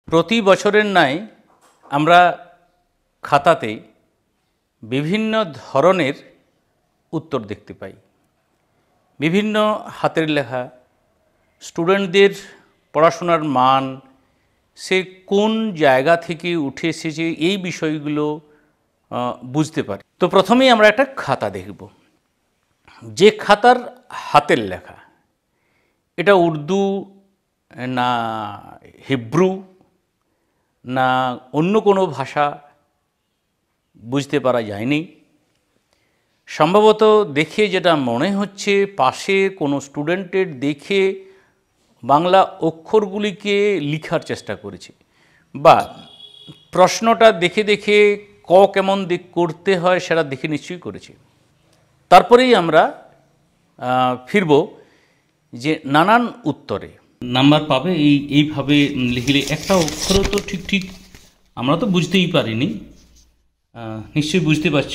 প্রতি বছরের ন্যায় আমরা খাতাতে বিভিন্ন ধরনের উত্তর দেখতে পাই। বিভিন্ন হাতের লেখা, স্টুডেন্টদের পড়াশোনার মান, সে কোন জায়গা থেকে উঠে এসেছে এই বিষয়গুলো বুঝতে পারি। তো প্রথমেই আমরা একটা খাতা দেখব, যে খাতার হাতের লেখা, এটা উর্দু না হিব্রু না অন্য কোনো ভাষা বুঝতে পারা যায়নি। সম্ভবত দেখে যেটা মনে হচ্ছে, পাশে কোনো স্টুডেন্টের দেখে বাংলা অক্ষরগুলিকে লিখার চেষ্টা করেছে, বা প্রশ্নটা দেখে দেখে কেমন দিক করতে হয় সেটা দেখে নিশ্চয়ই করেছে। তারপরেই আমরা ফিরব যে নানান উত্তরে নাম্বার পাবে এইভাবে লিখলে। একটা অক্ষরও তো ঠিক আমরা তো বুঝতেই পারিনি, নিশ্চয়ই বুঝতে পারছ।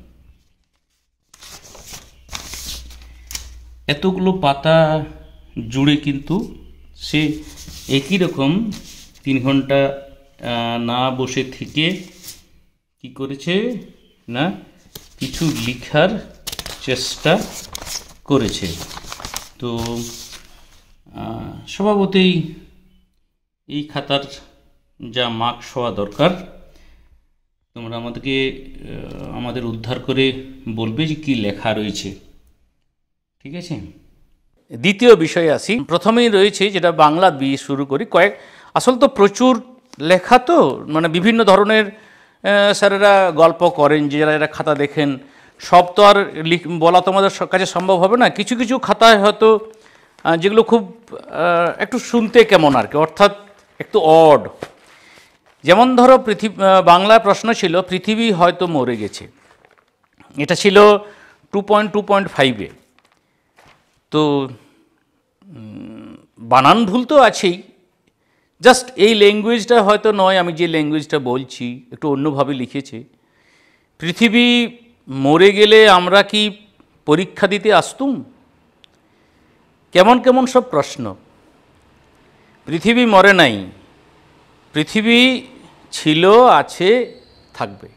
এতগুলো পাতা জুড়ে কিন্তু সে একই রকম 3 ঘন্টা না বসে থেকে কি করেছে না কিছু লিখার চেষ্টা করেছে। তো স্বভাবতই এই খাতার যা মার্কস হওয়া দরকার, তোমরা আমাদের উদ্ধার করে বলবে যে কী লেখা রয়েছে, ঠিক আছে? দ্বিতীয় বিষয়ে আসি। প্রথমেই রয়েছে যেটা বাংলা দিয়ে শুরু করি। আসল তো প্রচুর লেখা, তো মানে বিভিন্ন ধরনের স্যারেরা গল্প করেন, যে যারা খাতা দেখেন, সব তো আর বলা তোমাদের কাছে সম্ভব হবে না। কিছু কিছু খাতায় হয়তো যেগুলো খুব একটু শুনতে কেমন আর কি, অর্থাৎ একটু অড। যেমন ধরো বাংলা প্রশ্ন ছিল পৃথিবী হয়তো মরে গেছে, এটা ছিল 2.2.5-এ। তো বানান ভুল তো আছেই, জাস্ট এই ল্যাঙ্গুয়েজটা হয়তো নয়, আমি যে ল্যাঙ্গুয়েজটা বলছি একটু অন্যভাবে লিখেছে। পৃথিবী মরে গেলে আমরা কি পরীক্ষা দিতে আসতুম? কেমন কেমন সব প্রশ্ন। পৃথিবী মরে নাই, পৃথিবী ছিল, আছে, থাকবে।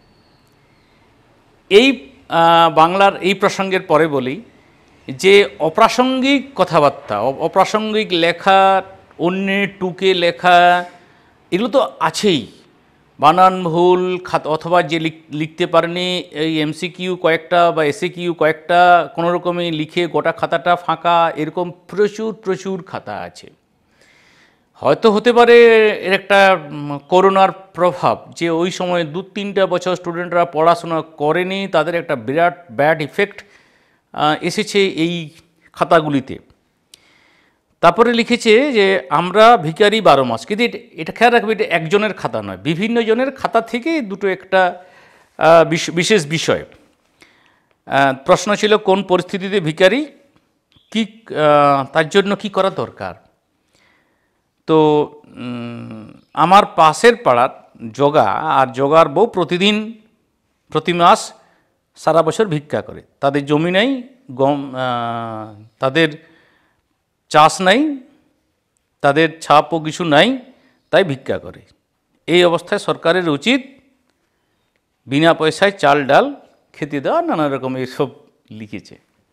এই বাংলার এই প্রসঙ্গের পরে বলি যে অপ্রাসঙ্গিক কথাবার্তা, অপ্রাসঙ্গিক লেখা, অন্যের টুকে লেখা, এগুলো তো আছেই। বানান ভুল, অথবা যে লিখতে পারেনি এই MCQ কয়েকটা বা SAQ কয়েকটা কোনো রকমে লিখে গোটা খাতাটা ফাঁকা, এরকম প্রচুর খাতা আছে। হয়তো হতে পারে এর একটা করোনার প্রভাব, যে ওই সময় 2-3টা বছর স্টুডেন্টরা পড়াশোনা করেনি, তাদের একটা বিরাট ব্যাড ইফেক্ট এসেছে এই খাতাগুলিতে। তারপরে লিখেছে যে আমরা ভিখারি 12 মাস। কিন্তু এটা খেয়াল রাখবে, এটা একজনের খাতা নয়, বিভিন্ন জনের খাতা থেকে দুটো একটা বিশেষ বিষয়। প্রশ্ন ছিল কোন পরিস্থিতিতে ভিখারি, কি তার জন্য কি করা দরকার। তো আমার পাশের পাড়ার জগা আর জগার বউ প্রতি মাস সারা বছর ভিক্ষা করে। তাদের জমি নেই, তাদের চাষ নাই, তাদের ছাপও কিছু নাই, তাই ভিক্ষা করে। এই অবস্থায় সরকারের উচিত বিনা পয়সায় চাল ডাল খেতে দেওয়া, নানা রকম এইসব লিখেছে।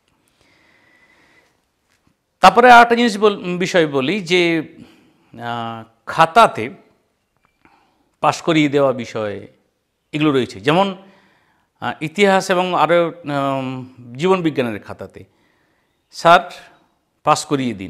তারপরে আরেকটা বিষয় বলি, যে খাতাতে পাশ করিয়ে দেওয়া বিষয় এগুলো রয়েছে। যেমন ইতিহাস এবং আরও জীবনবিজ্ঞানের খাতাতে স্যার পাস করিয়ে দিন,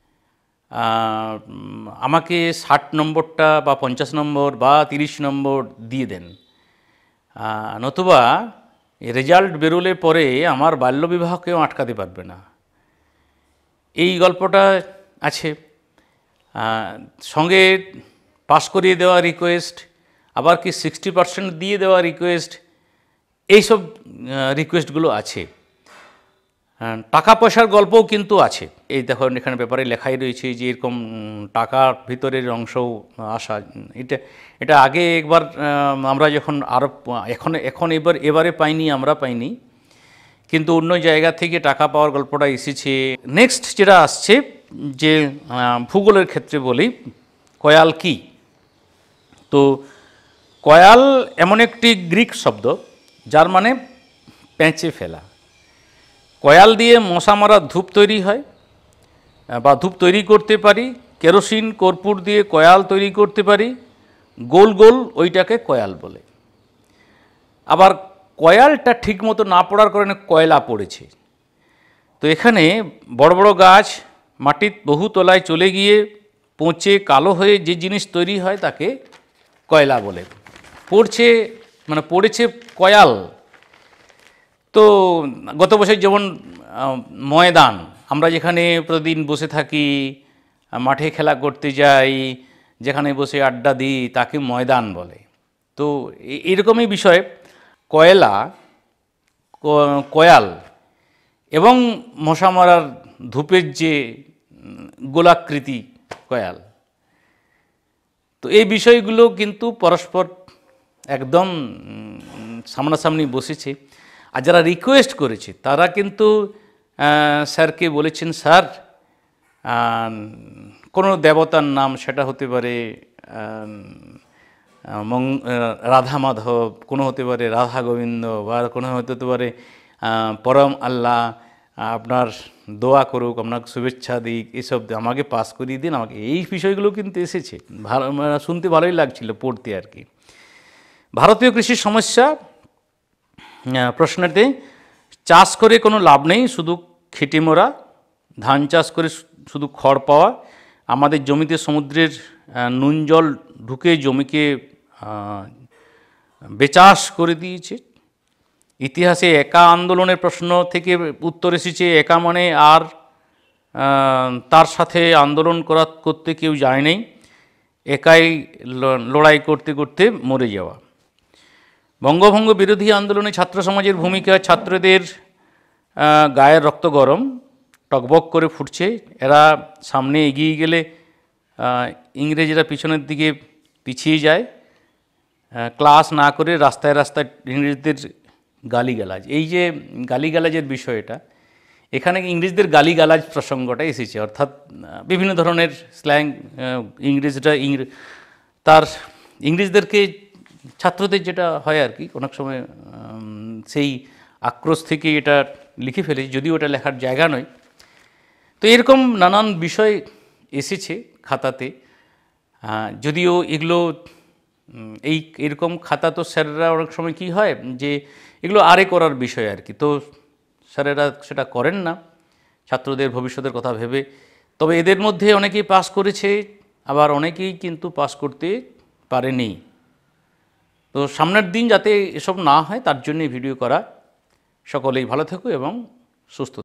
আমাকে 60 নম্বরটা বা 50 নম্বর বা 30 নম্বর দিয়ে দেন, নতুবা রেজাল্ট বেরোলে পরে আমার বাল্যবিবাহকেও আটকাতে পারবে না। এই গল্পটা আছে। সঙ্গে পাস করিয়ে দেওয়া রিকোয়েস্ট, আবার কি 60% দিয়ে দেওয়া রিকোয়েস্ট, এইসব রিকোয়েস্টগুলো আছে। টাকা পয়সার গল্পও কিন্তু আছে। এই দেখো এখানে ব্যাপারে লেখাই রয়েছে যে এরকম টাকার ভিতরের অংশও আসা। এটা আগে একবার আমরা যখন আরও এখন এবারে আমরা পাইনি, কিন্তু অন্য জায়গা থেকে টাকা পাওয়ার গল্পটা এসেছে। নেক্সট যেটা আসছে, যে ভূগোলের ক্ষেত্রে বলি, কয়াল কি, তো কয়াল এমন একটি গ্রিক শব্দ যার মানে পেঁচে ফেলা। কয়াল দিয়ে মশা মারার ধূপ তৈরি হয় বা ধূপ তৈরি করতে পারি, কেরোসিন কর্পূর দিয়ে কয়াল তৈরি করতে পারি, গোল গোল ওইটাকে কয়াল বলে। আবার কয়ালটা ঠিকমতো না পড়ার কারণে কয়লা পড়েছে। তো এখানে বড় বড় গাছ মাটির বহু তলায় চলে গিয়ে পচে কালো হয়ে যে জিনিস তৈরি হয় তাকে কয়লা বলে। পড়েছে কয়াল। তো গত বছর যেমন ময়দান, আমরা যেখানে প্রতিদিন বসে থাকি, মাঠে খেলা করতে যাই, যেখানে বসে আড্ডা দিই তাকে ময়দান বলে। তো এরকমই বিষয় কয়াল এবং মশা মারার ধূপের যে গোলাকৃতি কয়াল, তো এই বিষয়গুলো কিন্তু পরস্পর একদম সামনাসামনি বসেছে। আর যারা রিকোয়েস্ট করেছে তারা কিন্তু স্যারকে বলেছেন, স্যার কোনো দেবতার নাম, সেটা হতে পারে রাধা মাধব, কোনো হতে পারে রাধা গোবিন্দ, বা কোনো হতে পারে পরম আল্লাহ, আপনার দোয়া করুক, আপনাকে শুভেচ্ছা দিক, এসব আমাকে পাস করিয়ে দিন আমাকে। এই বিষয়গুলো কিন্তু এসেছে, ভালো শুনতে ভালোই লাগছিল পড়তে আর কি। ভারতীয় কৃষির সমস্যা প্রশ্নতে, চাষ করে কোনো লাভ নেই, শুধু খেটে মরা। ধান চাষ করে শুধু খড় পাওয়া। আমাদের জমিতে সমুদ্রের নুন জল ঢুকে জমিকে বেচাষ করে দিয়েছে। ইতিহাসে একা আন্দোলনের প্রশ্ন থেকে উত্তর এসেছে, একা মানে আর তার সাথে আন্দোলন করতে কেউ যায় নাই, একাই লড়াই করতে করতে মরে যাওয়া। বঙ্গভঙ্গ বিরোধী আন্দোলনে ছাত্র সমাজের ভূমিকা, ছাত্রদের গায়ের রক্ত গরম, টকবক করে ফুটছে। এরা সামনে এগিয়ে গেলে ইংরেজরা পিছনের দিকে পিছিয়ে যায়। ক্লাস না করে রাস্তায় রাস্তায় ইংরেজদের গালিগালাজ, এই যে গালিগালাজের বিষয়টা, এখানে ইংরেজদের গালিগালাজ প্রসঙ্গটা এসেছে। অর্থাৎ বিভিন্ন ধরনের স্ল্যাং ইংরেজরা ইংরেজদেরকে ছাত্রদের যেটা হয় আর কি, অনেক সময় সেই আক্রোশ থেকে এটা লিখে ফেলেছি, যদিও ওটা লেখার জায়গা নয়। তো এরকম নানান বিষয় এসেছে খাতাতে, যদিও এগুলো এরকম খাতা তো স্যারেরা অনেক সময় কি হয় যে এগুলো আরে করার বিষয় আর কি, তো স্যারেরা সেটা করেন না ছাত্রদের ভবিষ্যতের কথা ভেবে। তবে এদের মধ্যে অনেকেই পাস করেছে, আবার অনেকেই কিন্তু পাস করতে পারেনি। তো সামনের দিন যাতে এসব না হয় তার জন্যই ভিডিও করা। সকলেই ভালো থেকো এবং সুস্থ